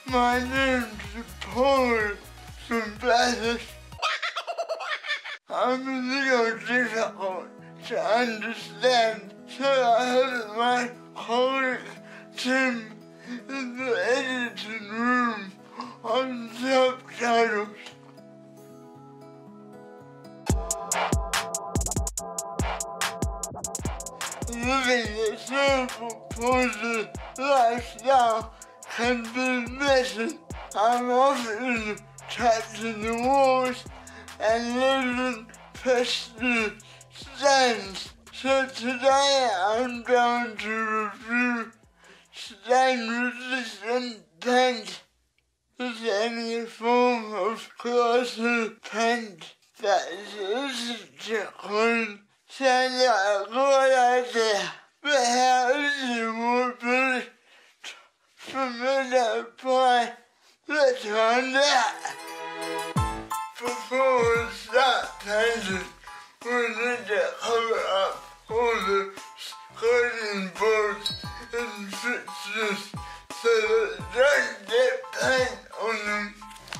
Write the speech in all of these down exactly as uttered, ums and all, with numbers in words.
My name's Pauly from Bathurst. I'm a little difficult to understand, so I have my colleague Tim in the editing room on subtitles. Living a cerebral palsy lifestyle can be messy. I'm often touching the walls and leaving pesky stains. So today I'm going to review stain-resistant paint. Is any form of glossy paint that is easy to clean. Sounds like a good idea, but how easy would it be for me to apply? Let's find out. Before we start painting, we need to cover up all the skirting boards and fixtures so that they don't get paint on them.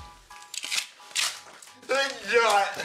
Let's start.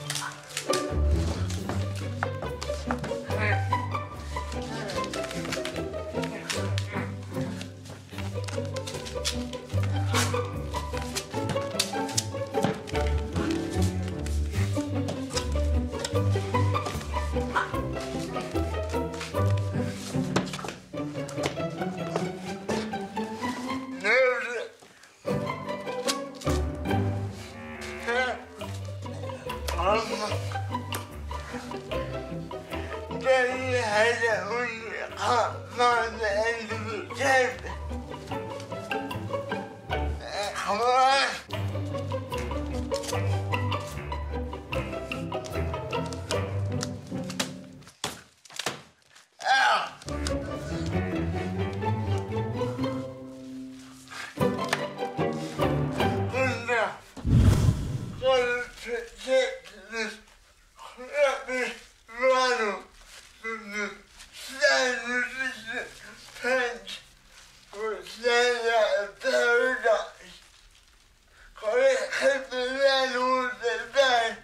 Then you had it when you can't find the end of the tape. Uh, come on. Ow! Good enough. Gotta protect this crappy vinyl from the stain-resistant paint which stands out of paradise. Gotta keep the landlords at bay.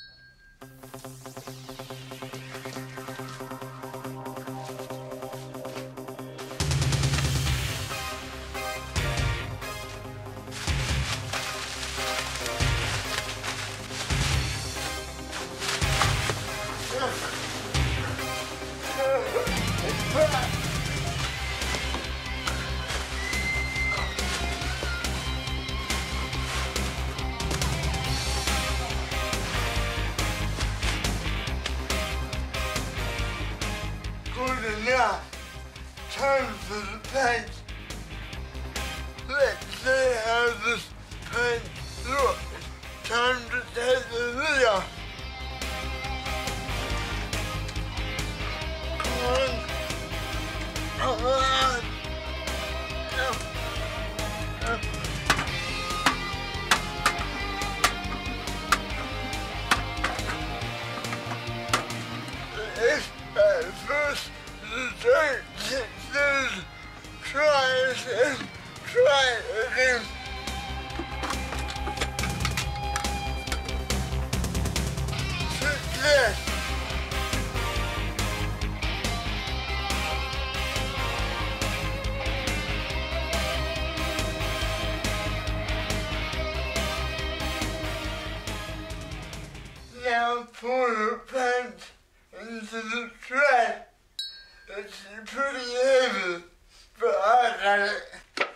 Good enough. Time for the paint. Let's see how this paint looks. Time to take the lid off. Come on. Come on. Oh. Oh. If at first you don't succeed, try it and try it again. Success! Now pour the paint into the tray. It's pretty heavy, but I got it.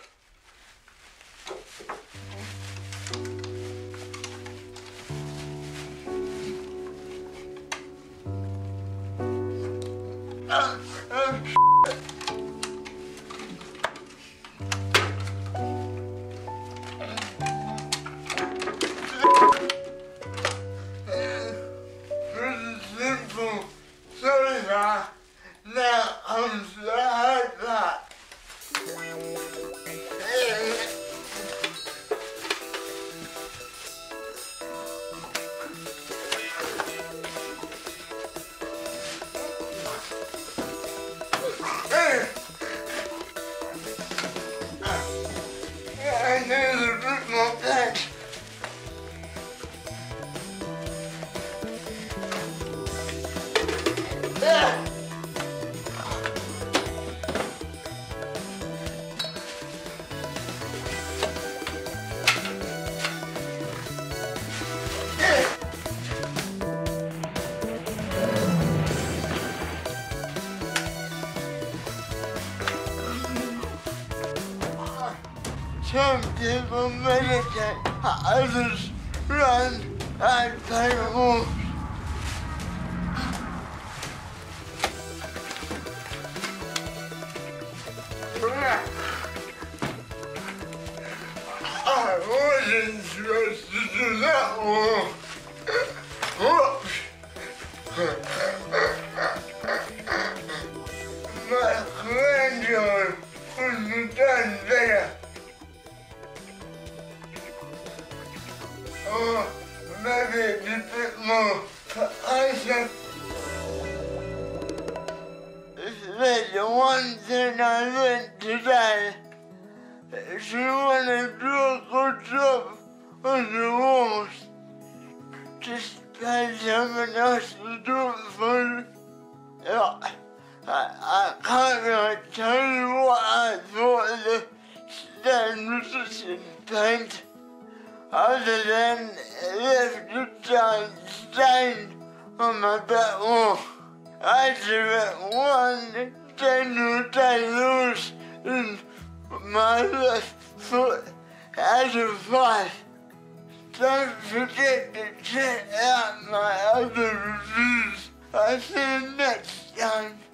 Oh, oh, pretty simple so far. Now comes the hard part. Some people meditate, others run and play horse. I wasn't supposed to do that one. Whoops. My granddaughter couldn't have done better. Oh, maybe it's a bit more Isaac. There's one thing I learned today. If you want to do a good job on the walls, just pay someone else to do it for you. Yeah, I, I can't really tell you what I thought of the stain paint, other than it left a giant stain on my back wall. I give it one Daniel Day-Lewis in my left foot out of five. Don't forget to check out my other reviews. I'll see you next time.